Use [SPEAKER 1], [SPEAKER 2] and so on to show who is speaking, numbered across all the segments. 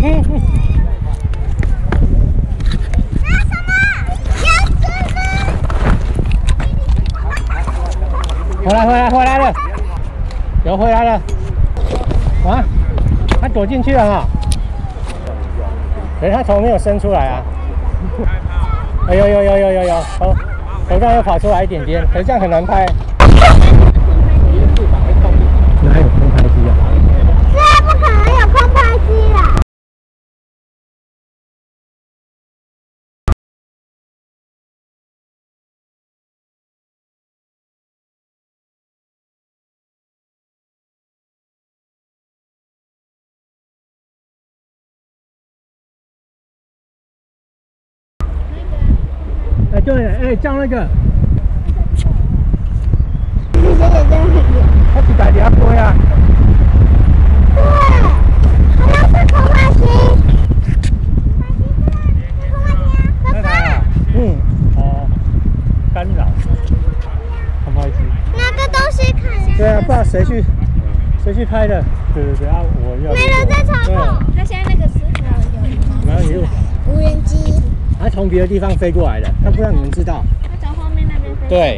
[SPEAKER 1] 回来了，有回来了。啊，它躲进去了哈。可是它头没有伸出来啊。有，头上又跑出来一点点，可是这样很难拍。哪有空拍机啊？
[SPEAKER 2] 这不可能有空拍机啦！
[SPEAKER 1] 哎，对了，哎，叫那个。他去打底下飞啊。
[SPEAKER 2] 对，好像是空拍机。
[SPEAKER 1] 那台啊？嗯。哦。干扰。空拍机。
[SPEAKER 2] 那个东西看。
[SPEAKER 1] 对啊，不知道谁去拍的。对啊，我要。
[SPEAKER 2] 没人在操控。
[SPEAKER 3] 那现在那个是
[SPEAKER 1] 然后你又。
[SPEAKER 2] 无人机。
[SPEAKER 1] 它从别的地方飞过来的，但不知道你们知道。
[SPEAKER 3] 它从后面那边飞。
[SPEAKER 1] 对。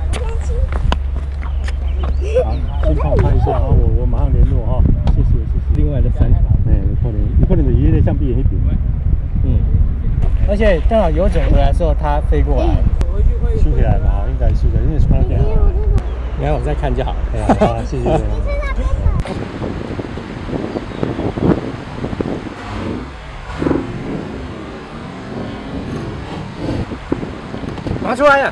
[SPEAKER 1] 好，先帮我拍一下啊，我马上联络哈，谢谢。另外的3条，有可能是伊个橡皮那边。而且正好有准回来的时候，它飞过来，收起来吧，应该收起来，因为穿电好。你看我再看就好了。好，谢谢。拿出来了。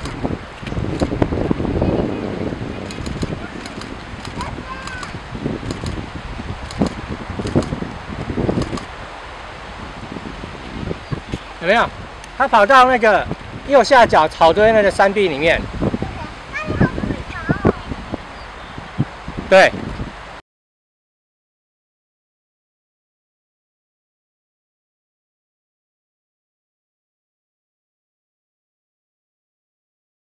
[SPEAKER 1] 有没有？他跑到那个右下角草堆那个山壁里面。对。